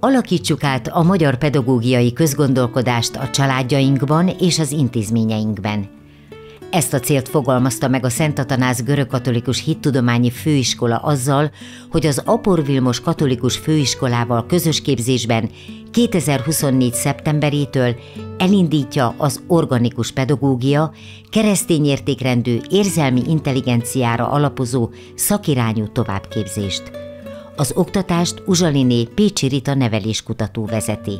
Alakítsuk át a magyar pedagógiai közgondolkodást a családjainkban és az intézményeinkben. Ezt a célt fogalmazta meg a Szent Atanáz Görögkatolikus Hittudományi Főiskola azzal, hogy az Apor Vilmos Katolikus Főiskolával közös képzésben 2024. szeptemberétől elindítja az organikus pedagógia, keresztény értékrendű érzelmi intelligenciára alapozó szakirányú továbbképzést. Az oktatást Uzsaliné Pécsi Rita neveléskutató vezeti.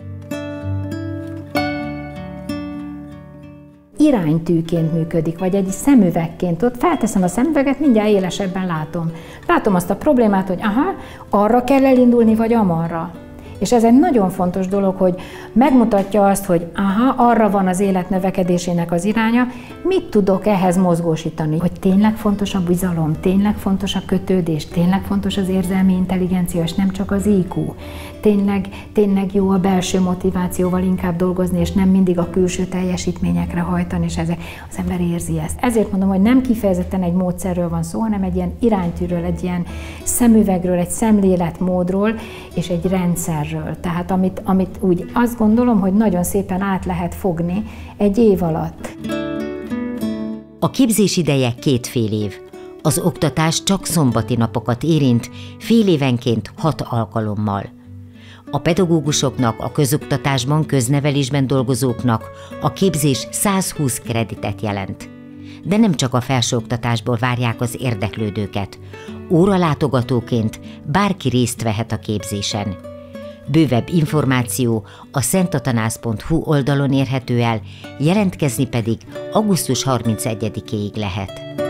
Iránytűként működik, vagy egy szemüvegként. Ott felteszem a szemüveget, mindjárt élesebben látom. Látom azt a problémát, hogy arra kell elindulni, vagy amarra. És ez egy nagyon fontos dolog, hogy megmutatja azt, hogy arra van az élet növekedésének az iránya, mit tudok ehhez mozgósítani. Hogy tényleg fontos a bizalom, tényleg fontos a kötődés, tényleg fontos az érzelmi intelligencia, és nem csak az IQ. Tényleg jó a belső motivációval inkább dolgozni, és nem mindig a külső teljesítményekre hajtani, és az ember érzi ezt. Ezért mondom, hogy nem kifejezetten egy módszerről van szó, hanem egy ilyen iránytűről, egy ilyen szemüvegről, egy szemléletmódról, és egy rendszer. Tehát amit úgy azt gondolom, hogy nagyon szépen át lehet fogni egy év alatt. A képzés ideje 2 fél év. Az oktatás csak szombati napokat érint, fél évenként 6 alkalommal. A pedagógusoknak, a közoktatásban, köznevelésben dolgozóknak a képzés 120 kreditet jelent. De nem csak a felsőoktatásból várják az érdeklődőket. Óralátogatóként bárki részt vehet a képzésen. Bővebb információ a szentatanász.hu oldalon érhető el, jelentkezni pedig augusztus 31-ig lehet.